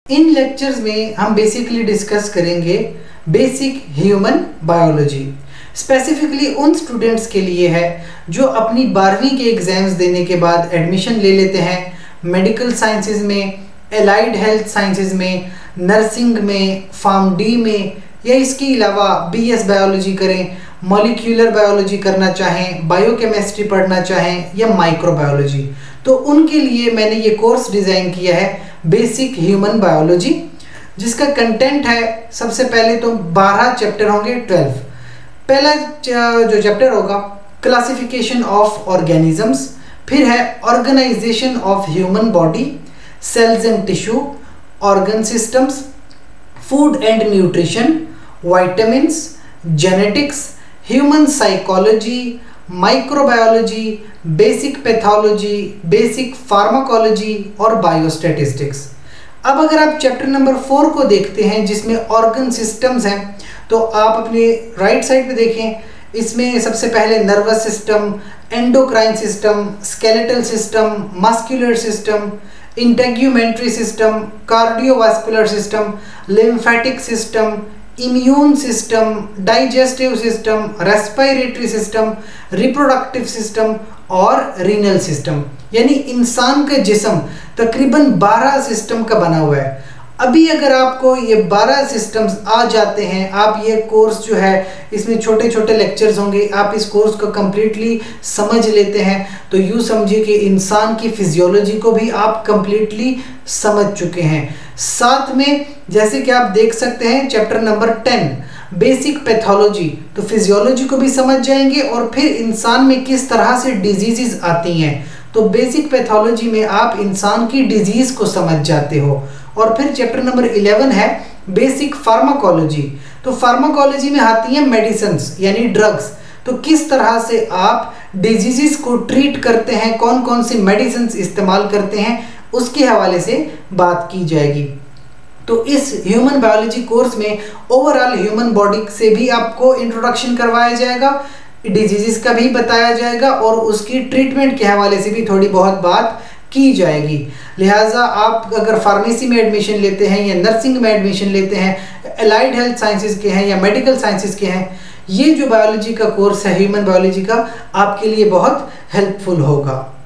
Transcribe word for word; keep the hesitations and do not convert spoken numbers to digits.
इन lectures में हम basically discuss करेंगे बेसिक ह्यूमन बायोलॉजी। स्पेसिफिकली उन स्टूडेंट्स के लिए है जो अपनी बारहवीं के एग्ज़ाम्स देने के बाद एडमिशन ले लेते हैं मेडिकल साइंसेज में, एलाइड हेल्थ साइंसेज में, नर्सिंग में, फार्म डी में, या इसके अलावा बीएस बायोलॉजी करें, मॉलिक्यूलर बायोलॉजी करना चाहें, बायोकेमिस्ट्री पढ़ना चाहें या माइक्रोबायोलॉजी। तो उनके लिए मैंने ये कोर्स डिज़ाइन किया है बेसिक ह्यूमन बायोलॉजी, जिसका कंटेंट है सबसे पहले तो बारह चैप्टर होंगे, ट्वेल्व। पहला जो चैप्टर होगा क्लासिफिकेशन ऑफ ऑर्गेनिजम्स, फिर है organization of human body, cells and tissue, organ systems, food and nutrition, vitamins, genetics, human psychology, microbiology, basic pathology, basic pharmacology और बायोस्टैटिस्टिक्स। अब अगर आप चैप्टर नंबर फोर को देखते हैं जिसमें ऑर्गन सिस्टम्स हैं, तो आप अपने राइट साइड पे देखें, इसमें सबसे पहले nervous system, endocrine system, skeletal system, muscular system, integumentary system, cardiovascular system, lymphatic system, immune system, digestive system, respiratory system, reproductive system और रीनल सिस्टम। यानी इंसान का जिस्म तकरीबन बारह सिस्टम का बना हुआ है। अभी अगर आपको ये बारह सिस्टम्स आ जाते हैं, आप ये कोर्स जो है इसमें छोटे छोटे लेक्चर्स होंगे, आप इस कोर्स को कम्प्लीटली समझ लेते हैं तो यूँ समझिए कि इंसान की फिजियोलॉजी को भी आप कम्प्लीटली समझ चुके हैं। साथ में जैसे कि आप देख सकते हैं chapter number ten basic pathology, तो फिजियोलॉजी को भी समझ जाएंगे और फिर इंसान में किस तरह से डिजीज़ आती हैं, तो बेसिक पैथोलॉजी में आप इंसान की डिजीज़ को समझ जाते हो। और फिर चैप्टर नंबर इलेवन है बेसिक फार्माकोलॉजी, तो फार्माकोलॉजी में आती हैं मेडिसिन्स यानी ड्रग्स, तो किस तरह से आप डिजीज़ को ट्रीट करते हैं, कौन कौन सी मेडिसिन्स इस्तेमाल करते हैं, उसके हवाले से बात की जाएगी। तो इस ह्यूमन बायोलॉजी कोर्स में ओवरऑल ह्यूमन बॉडी से भी आपको इंट्रोडक्शन करवाया जाएगा, डिजीज़ का भी बताया जाएगा और उसकी ट्रीटमेंट के हवाले से भी थोड़ी बहुत बात की जाएगी। लिहाजा आप अगर फार्मेसी में एडमिशन लेते हैं या नर्सिंग में एडमिशन लेते हैं, एलाइड हेल्थ साइंसेज के हैं या मेडिकल साइंसेज के हैं, ये जो बायोलॉजी का कोर्स है ह्यूमन बायोलॉजी का आपके लिए बहुत हेल्पफुल होगा।